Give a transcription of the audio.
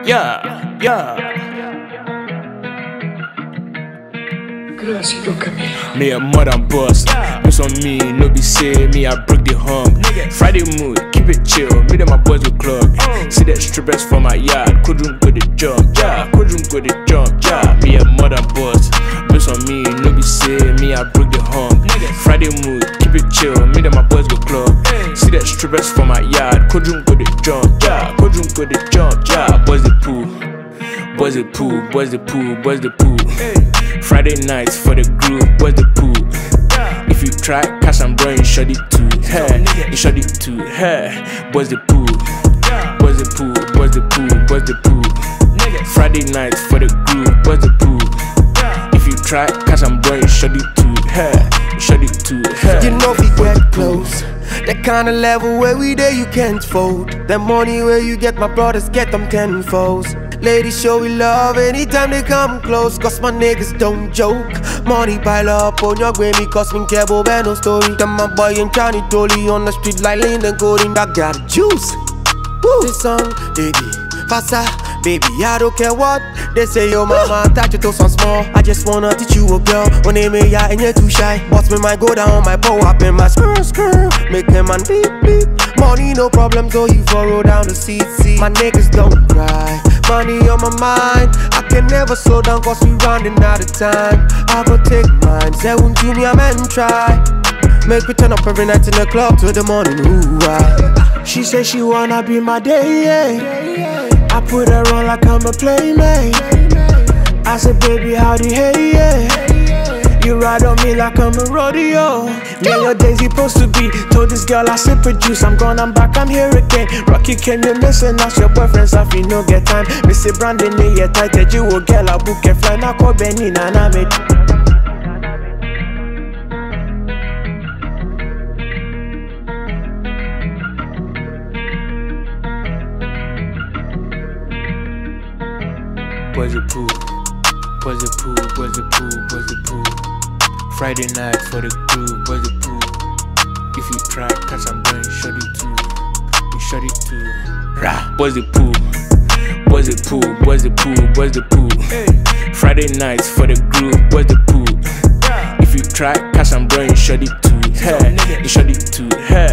Me a modern boss, this on me, no be say me I broke the hump. Friday mood, keep it chill, me and my boys will club. See that strippers for my yard, couldn't go the jump, couldn't go the jump, me a modern boss, this on me, no be say me I broke the hump. Friday mood, keep it chill, me and my boys will club. See that strippers for my yard, couldn't go the jump, couldn't go the jump, boys the pool. Boys the pool, boys the pool, boys the pool. Friday nights for the group, boys the pool. If you try, cash and bro, you shot it too, you shot it too, boys the pool. Boys the pool, boys the pool, boys the pool. Friday nights for the group, boys the pool. If you try, cash and bro, you shot it too, you shot it too, You know we get close. That kind of level where we there you can't fold. That money where you get, my brothers get them tenfold. Ladies show we love anytime they come close, cause my niggas don't joke. Money pile up on your grammy, cause me care about no story. Then my boy and Johnny Dolly on the street like Lane and Coding. I got the juice. Woo. This song, baby, faster, baby, I don't care what they say. Yo mama, touch your toes on small. I just wanna teach you a girl. When they may ya and you're too shy. Boss me might go down my bow up in my skirt. Make them man beep beep. Money no problem, so you follow down the seat. My niggas don't cry. Money on my mind, I can never slow down cause we running out of time. I go take mine, say won't to me, I'm and try. Make me turn up every night in the club till the morning, ooh, why? She say she wanna be my day, I put her on like I'm a playmate. I said, baby, howdy, hey, you ride on me like I'm a rodeo. Me and your days supposed to be. Told this girl I sip a juice. I'm gone, I'm back, I'm here again. Rocky came, you missing us. Your boyfriend's off, you no get time. Missy Brandon, yeah, tight. You will get a book and fly. Now call Benny, Nana, made. boys the pool. Boys the pool, boys the pool, boys the pool. Friday night for the crew, boys the pool. If you try, catch some brain, shut it too. You shut it too. Rah, boys the pool. Boys the pool, boys the pool, boys the pool. Friday nights for the group, boys the pool. If you try, catch some brain, shut it too. You shut it too.